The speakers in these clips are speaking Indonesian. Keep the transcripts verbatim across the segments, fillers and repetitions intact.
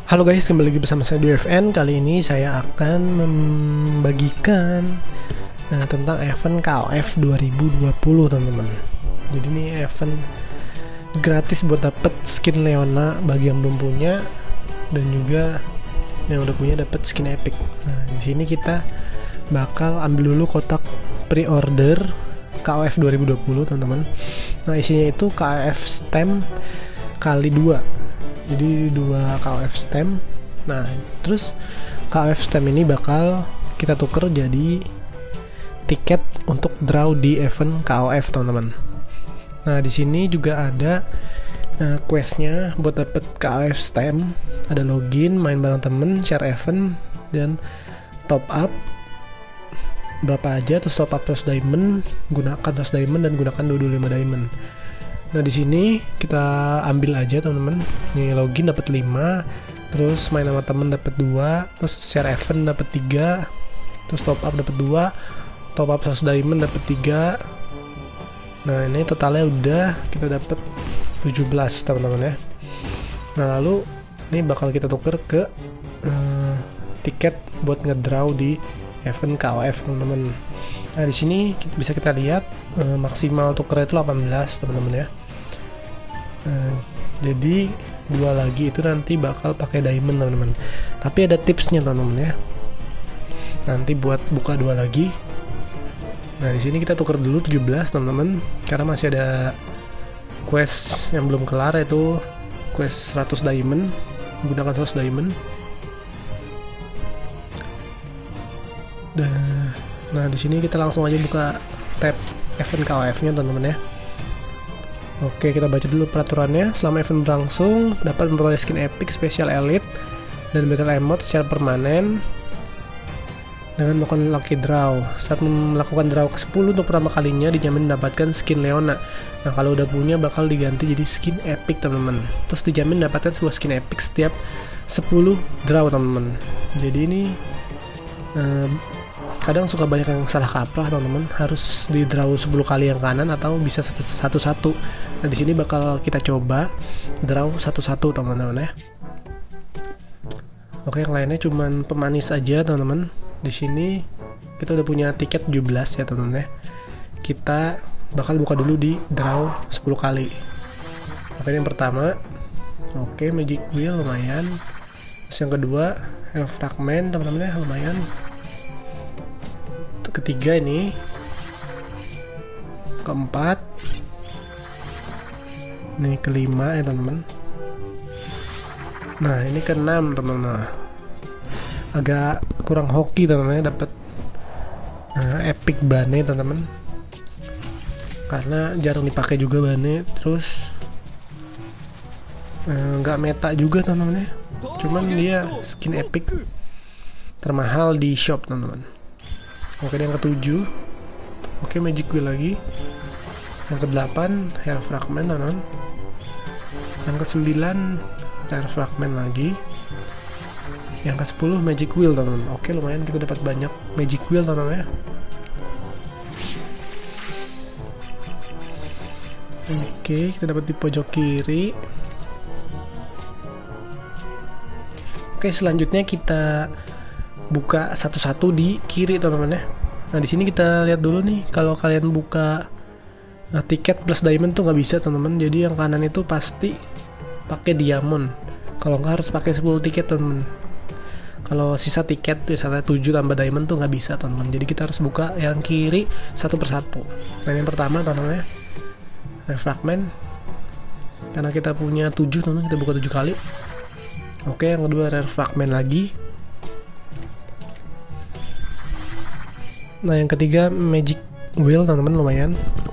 Halo guys, kembali lagi bersama saya D F N. Kali ini saya akan membagikan uh, tentang event K O F dua ribu dua puluh, teman-teman. Jadi ini event gratis buat dapet skin Leona bagi yang belum punya, dan juga yang udah punya dapat skin epic. Nah, di sini kita bakal ambil dulu kotak pre-order K O F dua ribu dua puluh, teman-teman. Nah, isinya itu K O F stem kali dua. Jadi dua K O F stem. Nah, terus K O F stem ini bakal kita tuker jadi tiket untuk draw di event K O F, teman-teman. Nah, di sini juga ada uh, questnya buat dapet K O F stem. Ada login, main bareng temen, share event, dan top up berapa aja, terus top up terus diamond, gunakan terus diamond, dan gunakan dua puluh lima diamond. Nah, di sini kita ambil aja, teman-teman. Nih, login dapat lima, terus main sama temen dapat dua, terus share event dapat tiga, terus top up dapat dua, top up seratus diamond dapat tiga. Nah, ini totalnya udah kita dapat tujuh belas, teman-teman ya. Nah, lalu ini bakal kita tuker ke uh, tiket buat ngedraw di event K O F, teman-teman. Nah, di sini bisa kita lihat uh, maksimal tuker itu delapan belas, teman-teman ya. Uh, jadi dua lagi itu nanti bakal pakai diamond, teman-teman. Tapi ada tipsnya, teman-teman ya. Nanti buat buka dua lagi. Nah, di sini kita tuker dulu tujuh belas, teman-teman, karena masih ada quest yang belum kelar, yaitu quest seratus diamond. Gunakan seratus diamond. Nah, di sini kita langsung aja buka tab event K O F-nya, teman-teman ya. Oke, kita baca dulu peraturannya. Selama event berlangsung, dapat memperoleh skin epic, special elite, dan battle emote secara permanen dengan melakukan lucky draw. Saat melakukan draw ke sepuluh untuk pertama kalinya, dijamin mendapatkan skin Leona. Nah, kalau udah punya bakal diganti jadi skin epic, teman-teman. Terus dijamin mendapatkan sebuah skin epic setiap sepuluh draw, teman-teman. Jadi ini um, kadang suka banyak yang salah kaprah, teman-teman. Harus di draw sepuluh kali yang kanan atau bisa satu-satu. Nah, di sini bakal kita coba draw satu-satu, teman-teman ya. Oke, yang lainnya cuman pemanis aja, teman-teman. Di sini kita udah punya tiket tujuh belas ya, teman-teman ya. Kita bakal buka dulu di draw sepuluh kali. Oke, yang pertama, oke, magic wheel lumayan. Terus yang kedua, hero fragment, teman-teman ya, lumayan. Ketiga ini, keempat, ini kelima ya, teman-teman. Nah, ini keenam, teman-teman. Agak kurang hoki, teman-teman, dapat uh, epic bane, teman-teman, karena jarang dipakai juga bane. Terus nggak uh, meta juga, teman-teman ya. Cuman dia skin epic termahal di shop, teman-teman. Oke, yang ketujuh, oke, magic wheel lagi. Yang kedelapan, hero fragment, teman-teman. Yang kesembilan, rare fragment lagi. Yang ke sepuluh, magic wheel, teman-teman. Oke, lumayan kita dapat banyak magic wheel, teman-teman ya. Oke, kita dapat di pojok kiri. Oke, selanjutnya kita buka satu-satu di kiri, teman-teman ya. Nah, di sini kita lihat dulu nih, kalau kalian buka uh, tiket plus diamond tuh nggak bisa, teman-teman. Jadi yang kanan itu pasti pakai diamond. Kalau nggak harus pakai sepuluh tiket, teman-teman. Kalau sisa tiket misalnya tujuh tambah diamond tuh nggak bisa, teman-teman. Jadi kita harus buka yang kiri satu persatu. Nah, yang pertama, teman-teman ya, fragment. Karena kita punya tujuh, teman-teman, kita buka tujuh kali. Oke, yang kedua rare fragment lagi. Nah, yang ketiga magic wheel, teman-teman, lumayan.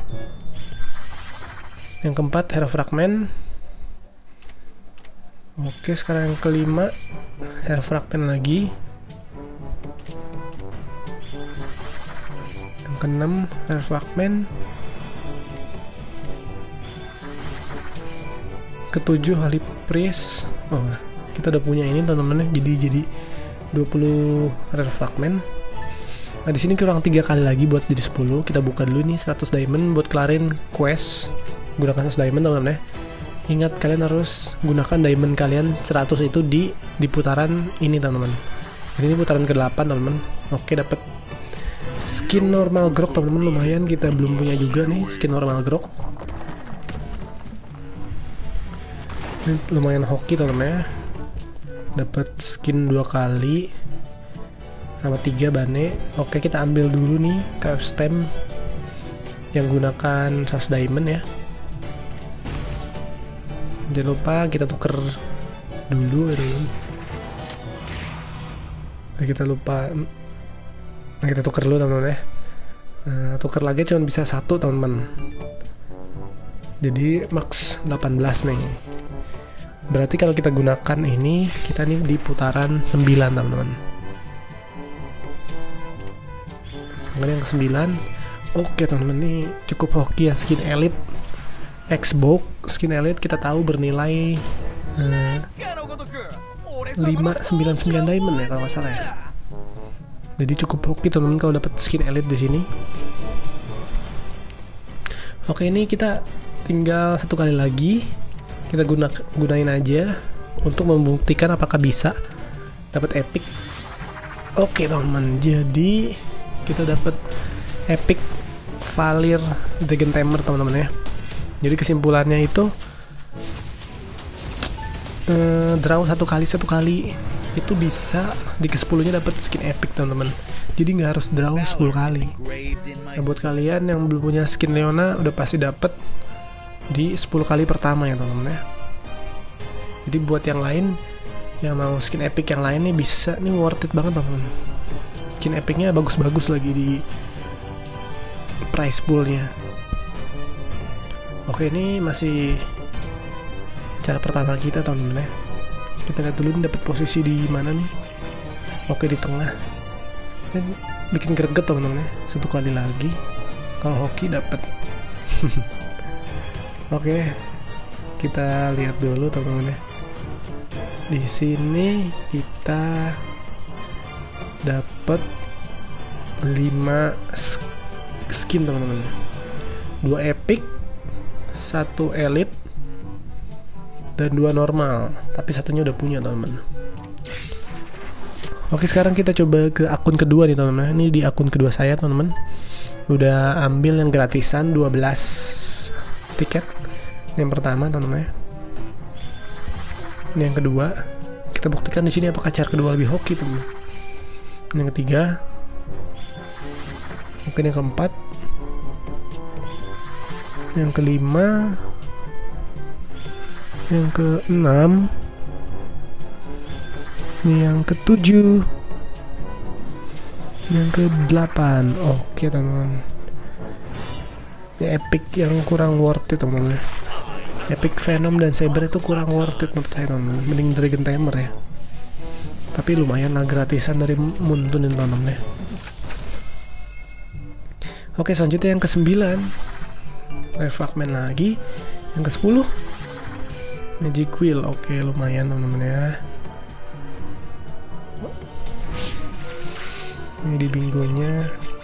Yang keempat hero fragment. Oke, sekarang yang kelima hero fragment lagi. Yang keenam hero fragment. Ketujuh holy priest. Oh, kita udah punya ini, teman-teman. Jadi jadi dua puluh rare fragment. Nah, di sini kurang tiga kali lagi buat jadi sepuluh. Kita buka dulu nih seratus diamond buat kelarin quest. Gunakan seratus diamond, teman-teman ya. Ingat, kalian harus gunakan diamond kalian seratus itu di di putaran ini teman-teman. Jadi ini putaran ke delapan teman-teman. Oke, dapat skin normal grok teman-teman, lumayan, kita belum punya juga nih skin normal grok. Ini lumayan hoki teman-teman ya. Dapat skin dua kali sama tiga bane. Oke, kita ambil dulu nih K F stem yang gunakan seratus diamond ya. Jangan lupa kita tuker dulu ini. Nah, kita lupa. Nah, kita tuker dulu teman-teman ya. Nah, tuker lagi cuma bisa satu teman-teman. Jadi max delapan belas nih. Berarti kalau kita gunakan ini, kita nih di putaran sembilan teman-teman. Kemudian yang ke sembilan. Oke teman-teman, ini cukup hoki ya, skin elite Xbox, skin elite kita tahu bernilai uh, lima sembilan sembilan diamond ya kalau nggak salah ya. Jadi cukup hoki teman-teman kalau dapat skin elite di sini. Oke, ini kita tinggal satu kali lagi, kita guna gunain aja untuk membuktikan apakah bisa dapat epic. Oke teman-teman, jadi kita dapat epic Valir Dragon Tamer teman-teman ya. Jadi kesimpulannya itu eh, draw satu kali satu kali itu bisa di ke sepuluh-nya dapat skin epic teman-teman. Jadi nggak harus draw sepuluh kali. Nah, buat kalian yang belum punya skin Leona udah pasti dapat di sepuluh kali pertama ya teman-teman ya. Jadi buat yang lain yang mau skin epic yang lain nih bisa nih, worth it banget teman-teman. Skin epicnya bagus-bagus lagi di price poolnya. Oke, ini masih cara pertama kita teman-teman ya. Kita lihat dulu dapat posisi di mana nih. Oke, di tengah. Dan bikin greget teman-teman ya. Satu kali lagi. Kalau hoki dapat. Oke, kita lihat dulu teman-teman ya. Di sini kita dapat lima skin teman-teman. Dua epic, satu elite, dan dua normal. Tapi satunya udah punya teman-teman. Oke, sekarang kita coba ke akun kedua nih teman-teman. Ini di akun kedua saya teman-teman. Udah ambil yang gratisan dua belas tiket. Ini yang pertama teman-teman. Ini yang kedua. Kita buktikan di sini apakah cara kedua lebih hoki teman-teman. Ini yang ketiga. Oke, ini yang keempat. Yang kelima, yang keenam, yang ketujuh, yang kedelapan. Oke teman-teman, ini epic yang kurang worth it teman-teman. Epic Venom dan Saber itu kurang worth it menurut saya teman-teman. Mending Dragon Tamer ya. Tapi lumayan lah, gratisan dari Muntun ini teman-teman ya. Oke, selanjutnya yang ke sembilan. Fragment lagi. Yang ke sepuluh Magic Wheel. Oke, lumayan teman-teman ya. Ini di bingonya.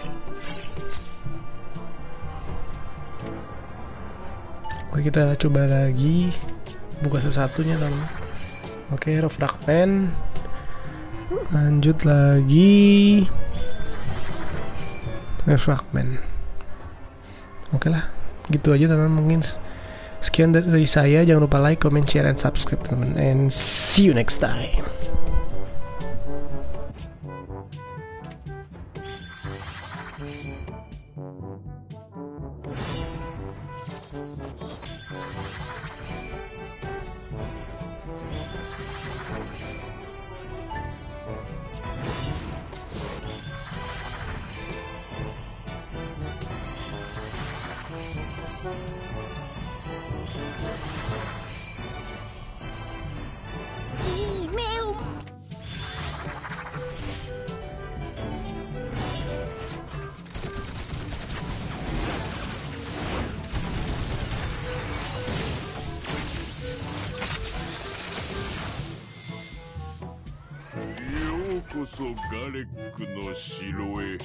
Oke, kita coba lagi. Buka satu-satunya teman-teman. Oke, Fragment. Lanjut lagi. Fragment. Oke lah, gitu aja teman-teman. Mungkin sekian dari saya. Jangan lupa like, comment, share, and subscribe teman-teman. And see you next time. So ガレックの城へ。